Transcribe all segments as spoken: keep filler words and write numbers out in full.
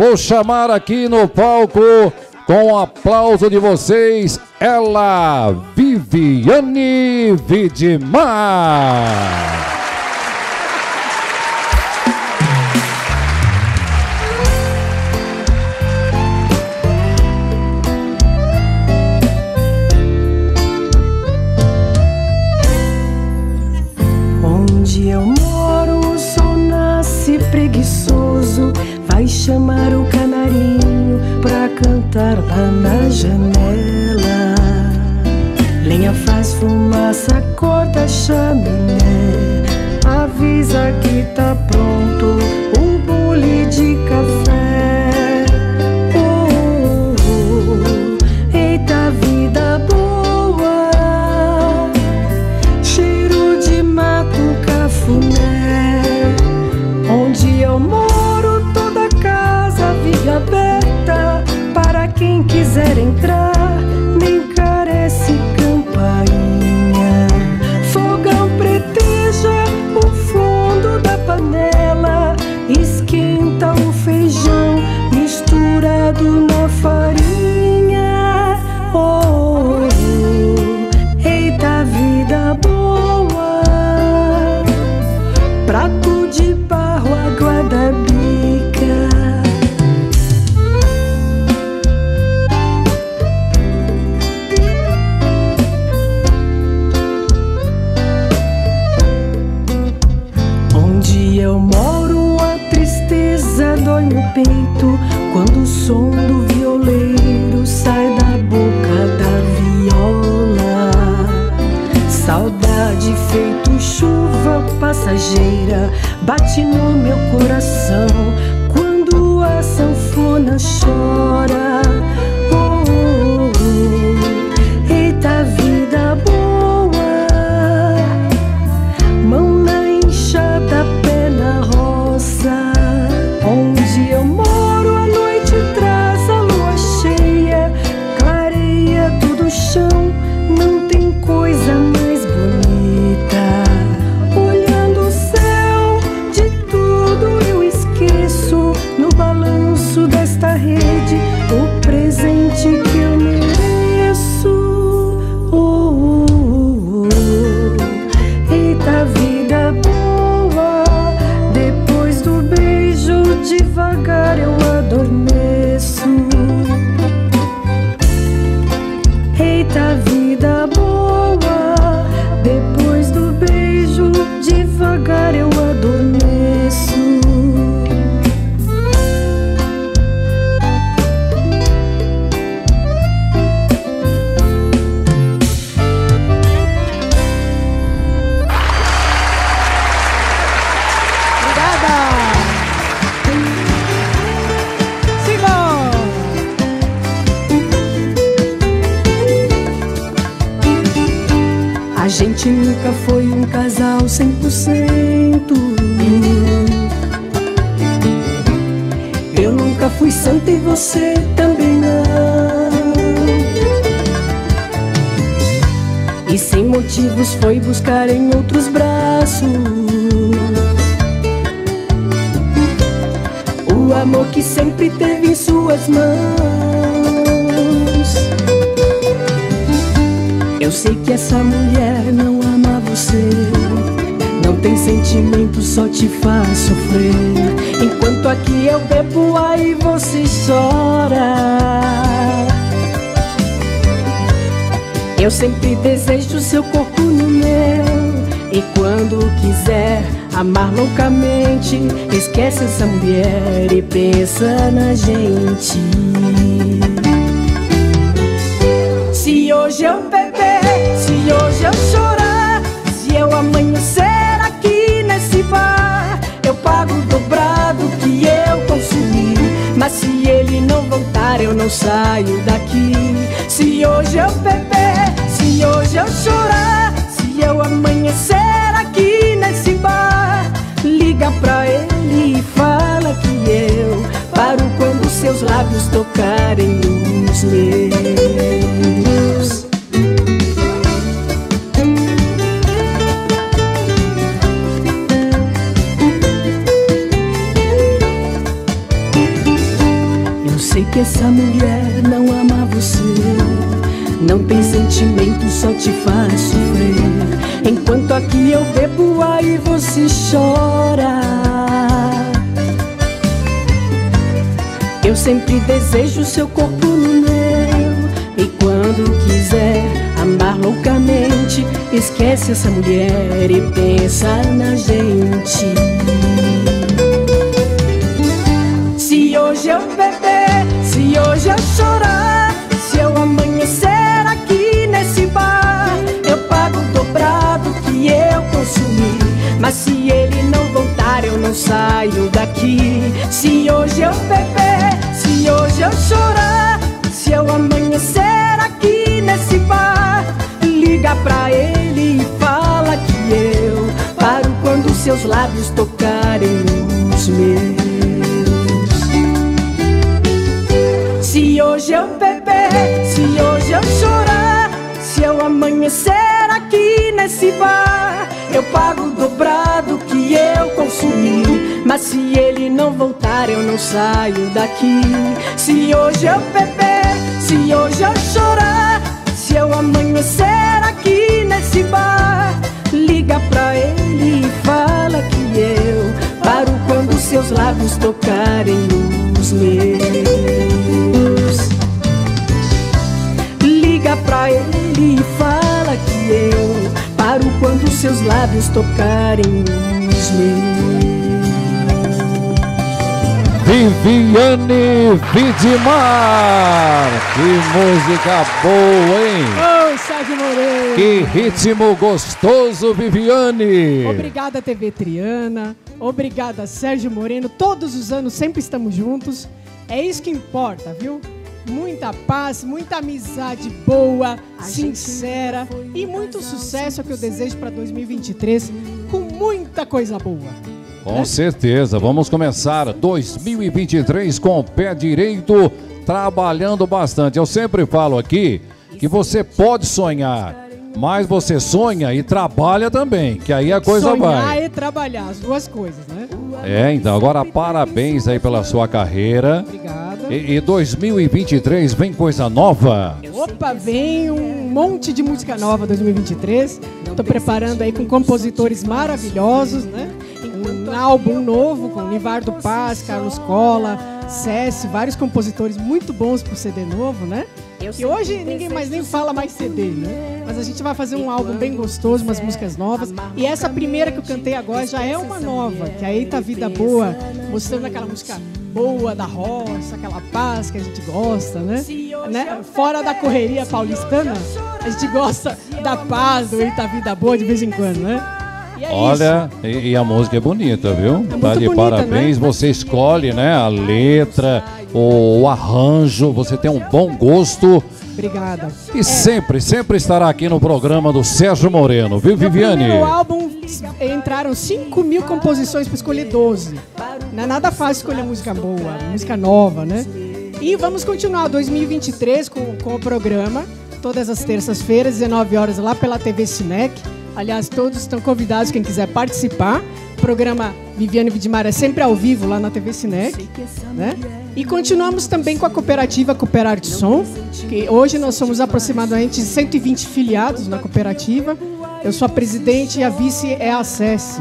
Vou chamar aqui no palco, com o aplauso de vocês, ela, Viviane Widmar. Onde eu moro, o sol nasce preguiçoso, vai chamar o canarinho pra cantar lá na janela. Lenha faz fumaça, acorda a chaminé, avisa que tá pronto um bule de café. Oh, oh, oh, eita vida boa, cheiro de mato, cafuné. Onde eu moro, toda casa vive aberta para quem quiser entrar, nem carece campainha. Fogão preteja o fundo da panela, esquenta o feijão misturado na farinha. Oh, oh, oh, eita vida boa, prato de barro, água da bica. Onde eu moro, a tristeza dói no peito quando o som do violeiro sai da boca da viola. Saudade feito chuva passageira bate no meu coração quando a sanfona chora. Oh, oh, oh, eita vida boa, mão na enxada, pé na roça. Onde eu moro, a noite traz a lua cheia, clareia todo o chão, não tem coisa mais bonita. Olhando o céu, de tudo eu esqueço, no balanço desta rede, o presente que eu mereço. Oh, oh, oh, eita vida boa, depois do beijo devagar eu adormeço. Eita vida boa, depois do beijo devagar eu adormeço. A gente nunca foi um casal cem por cento. Eu nunca fui santa e você também não. E sem motivos foi buscar em outros braços o amor que sempre teve em suas mãos. Eu sei que essa mulher não ama você, não tem sentimento, só te faz sofrer. Enquanto aqui eu bebo, aí você chora. Eu sempre desejo seu corpo no meu, e quando quiser amar loucamente, esquece essa mulher e pensa na gente. Se hoje eu beber, se hoje eu chorar, se eu amanhecer aqui nesse bar, eu pago o dobrado que eu consumi. Mas se ele não voltar, eu não saio daqui. Se hoje eu beber, se hoje eu chorar, se eu amanhecer aqui nesse bar, liga pra ele e fala que eu paro quando seus lábios tocarem os meus. que essa mulher não ama você, não tem sentimento, só te faz sofrer. Enquanto aqui eu bebo, aí você chora. Eu sempre desejo seu corpo no meu, e quando quiser amar loucamente, esquece essa mulher e pensa na gente. Se hoje eu beber, se hoje eu chorar, se eu amanhecer aqui nesse bar, eu pago o dobrado que eu consumi. Mas se ele não voltar, eu não saio daqui. Se hoje eu beber, se hoje eu chorar, se eu amanhecer aqui nesse bar, liga pra ele e fala que eu paro quando seus lábios tocarem os meus. Se hoje eu beber, se hoje eu chorar, se eu amanhecer aqui nesse bar, eu pago o dobrado que eu consumi. Mas se ele não voltar, eu não saio daqui. Se hoje eu beber, se hoje eu chorar, se eu amanhecer aqui nesse bar, liga pra ele e fala que eu paro quando seus lábios tocarem os meus. Liga pra ele e fala que eu paro quando seus lábios tocarem os meus. Viviane Widmar, que música boa, hein? Ô, Sérgio Moreno! Que ritmo gostoso, Viviane! Obrigada, T V Triana. Obrigada, Sérgio Moreno. Todos os anos sempre estamos juntos. É isso que importa, viu? Muita paz, muita amizade boa, sincera e muito sucesso é o que eu desejo para dois mil e vinte e três, com muita coisa boa. Com certeza, vamos começar dois mil e vinte e três com o pé direito, trabalhando bastante. Eu sempre falo aqui que você pode sonhar, mas você sonha e trabalha também, que aí a coisa Sonhar vai. Sonhar e trabalhar, as duas coisas, né? É, então, agora parabéns aí pela sua carreira. Obrigada. E, e dois mil e vinte e três vem coisa nova? Opa, vem um monte de música nova dois mil e vinte e três. Tô preparando aí com compositores maravilhosos, né? Um álbum novo com Nivardo Paz, Carlos Cola, Céssi, vários compositores muito bons pro C D novo, né? E hoje ninguém mais nem fala mais C D, né? Mas a gente vai fazer um álbum bem gostoso, umas músicas novas. E essa primeira que eu cantei agora já é uma nova, que aí tá Vida Boa, mostrando aquela música boa da roça, aquela paz que a gente gosta, né? né? Fora da correria paulistana, a gente gosta da paz, do Eita Vida Boa de vez em quando, né? E é Olha, e, e a música é bonita, viu? É tá de bonita, parabéns, né? Você escolhe, né, a letra, o, o arranjo, você tem um bom gosto. Obrigada. E é. sempre, sempre estará aqui no programa do Sérgio Moreno, viu, Viviane? No primeiro álbum entraram cinco mil composições para escolher doze. Não é nada fácil escolher música boa, música nova, né? E vamos continuar dois mil e vinte e três com, com o programa, todas as terças-feiras, dezenove horas, lá pela T V Cinec. Aliás, todos estão convidados, quem quiser participar. O programa Viviane Widmar é sempre ao vivo lá na T V Cinec, né? E continuamos também com a cooperativa Cooperarte Som, que hoje nós somos aproximadamente cento e vinte filiados na cooperativa. Eu sou a presidente e a vice é a Céssi.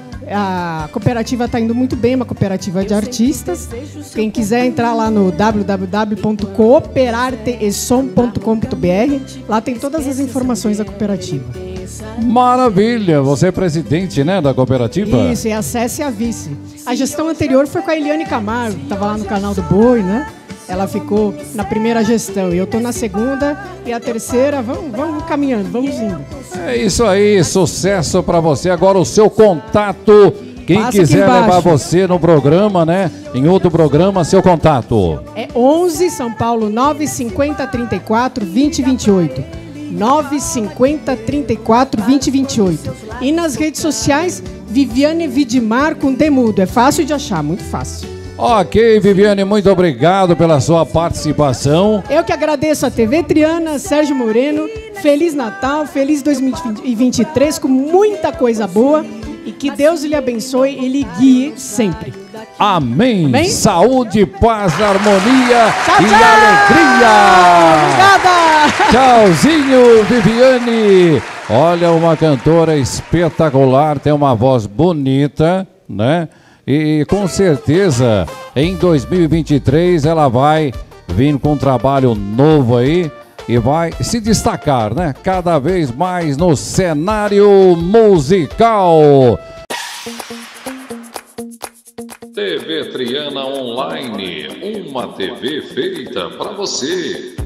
A cooperativa está indo muito bem, uma cooperativa de artistas. Quem quiser entrar lá no w w w ponto cooperarte e som ponto com ponto b r, lá tem todas as informações da cooperativa. Maravilha, você é presidente, né, da cooperativa? Isso, e a Céssi e a vice. A gestão anterior foi com a Eliane Camargo, que estava lá no canal do Boi, né? Ela ficou na primeira gestão e eu estou na segunda e a terceira. Vamos, vamos caminhando, vamos indo. É isso aí, sucesso para você. Agora o seu contato, quem Passa quiser levar você no programa, né? Em outro programa, seu contato. É onze São Paulo nove cinquenta, trinta e quatro, vinte, vinte e oito. nove cinquenta, trinta e quatro, vinte, vinte e oito. E nas redes sociais, Viviane Widmar com Demudo. É fácil de achar, muito fácil. Ok, Viviane, muito obrigado pela sua participação. Eu que agradeço a T V Triana, Sérgio Moreno. Feliz Natal, feliz dois mil e vinte e três com muita coisa boa. E que Deus lhe abençoe e lhe guie sempre. Amém. Amém. Saúde, paz, harmonia Tchau, e tchau. alegria. Obrigada. Tchauzinho, Viviane. Olha, uma cantora espetacular, tem uma voz bonita, né? E com certeza em dois mil e vinte e três ela vai vir com um trabalho novo aí e vai se destacar, né? Cada vez mais no cenário musical. T V Triana Online, uma T V feita para você.